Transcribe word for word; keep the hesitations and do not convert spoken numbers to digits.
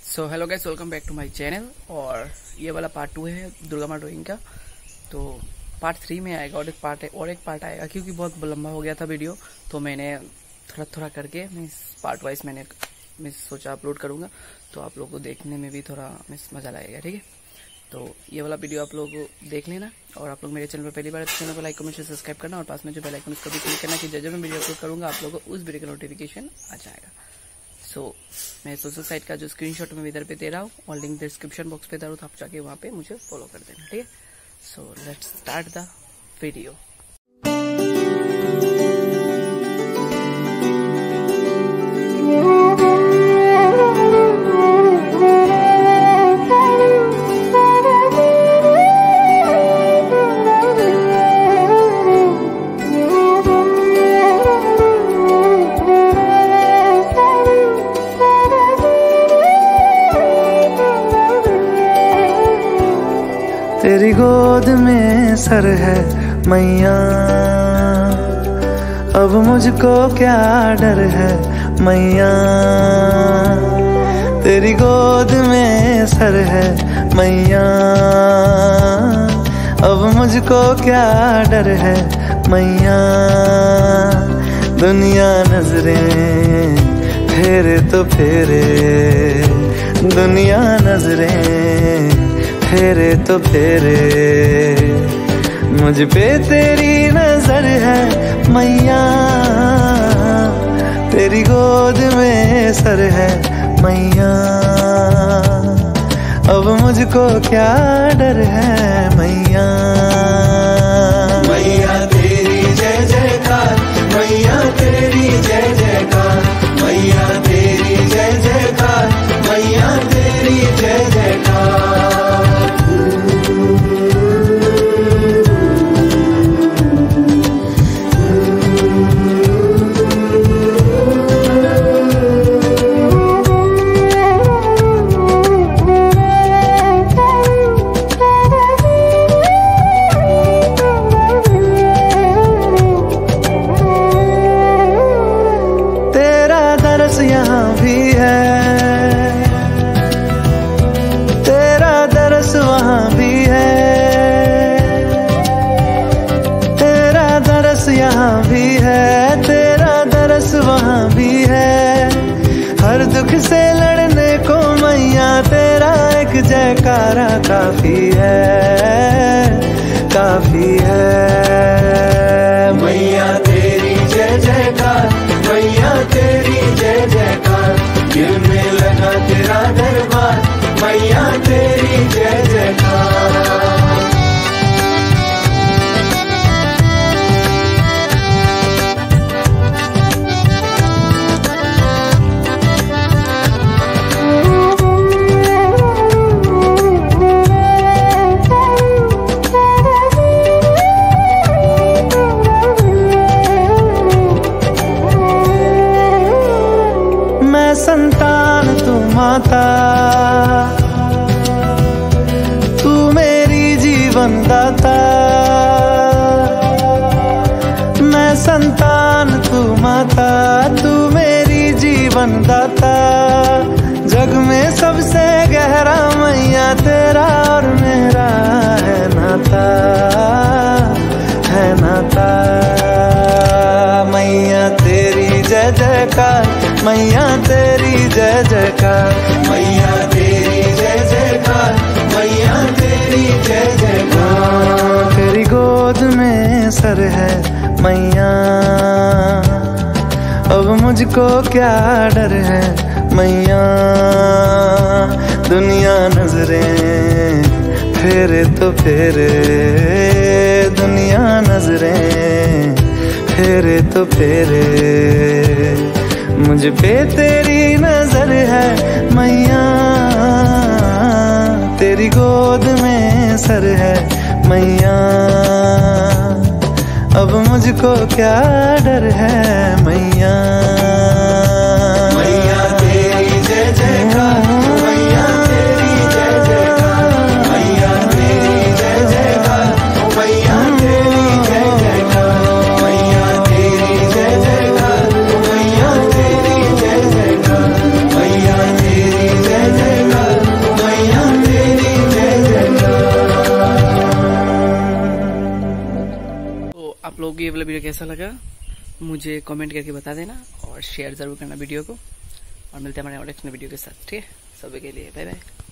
So hello guys, welcome back to my channel. और ये वाला पार्ट टू है दुर्गा माँ ड्राइंग का। तो पार्ट थ्री में आएगा और एक पार्ट है और एक पार्ट आएगा, क्योंकि बहुत लंबा हो गया था वीडियो। तो मैंने थोड़ा थोड़ा करके मैं पार्ट वाइज मैंने मैं सोचा अपलोड करूँगा, तो आप लोगों को देखने में भी थोड़ा मज़ा लगेगा। ठीक है, तो ये वाला वीडियो आप लोग देख लेना। और आप लोग मेरे चैनल पर पहली बार चैनल को लाइक कमेंट से सब्सक्राइब करना, और पास में जो बेल आइकन उसको भी क्लिक करना कि जब जब मैं वीडियो अपलोड करूँगा आप लोगों को उस वीडियो का नोटिफिकेशन आ जाएगा। सो so, मैं सोशल साइट का जो स्क्रीनशॉट मैं इधर पे दे रहा हूँ और लिंक डिस्क्रिप्शन बॉक्स पे दे रहा हूँ, तो आप जाके वहाँ पे मुझे फॉलो कर देना। ठीक है, so let's start the video. तेरी गोद में सर है मैया, अब मुझको क्या डर है मैया। तेरी गोद में सर है मैया, अब मुझको क्या डर है मैया। दुनिया नजरें फेरे तो फेरे, दुनिया नजरें फेरे तो फेरे, मुझ पे तेरी नजर है मैया। तेरी गोद में सर है मैया, अब मुझको क्या डर है मैया। मैया तेरी जय जयकार, मैया तेरी जय जयकार, मैया तेरी जय जयकार, मैया तेरी जय जयकार। यहाँ भी है, तेरा दरस वहाँ भी है, तेरा दरस यहाँ भी है, तेरा दरस वहाँ भी है। हर दुख से लड़ने को मैया तेरा एक जयकारा काफी है, काफी है। मैया तेरी जय जयकार, मैया तेरी जय जयकार, दिल में लगा तेरा दरबार, मैया तेरी जय जयकार। संतान तू माता, तू मेरी जीवन दाता। मैं संतान तू माता, तू मेरी जीवन दाता। जग में सबसे गहरा मैया तेरा और मेरा है नाता, है नाता। मैया तेरी जय जयकार, मैया तेरी जय जयकार, मैया तेरी जय जयकार, मैया तेरी जय जयकार। तेरी गोद में सर है मैया, अब मुझको क्या डर है मैया। दुनिया नजरें फेरे तो फेरे, दुनिया नजरें फेरे तो फेरे, मुझ पे तेरी नजर है मैया। तेरी गोद में सर है मैया, अब मुझको क्या डर है मैया। मैया तेरी जय जयकार, मैया तेरी जय जयकार, मैया तेरी जय जयकार, मैया तेरी जय जयकार, मैया तेरी जय जयकार, मैया तेरी जय जयकार, मैया तेरी जय जयकार। आप लोगों को ये वाला वीडियो कैसा लगा मुझे कमेंट करके बता देना और शेयर जरूर करना वीडियो को, और मिलते हैं हमारे नेक्स्ट वीडियो के साथ। ठीक है, सभी के लिए बाय बाय।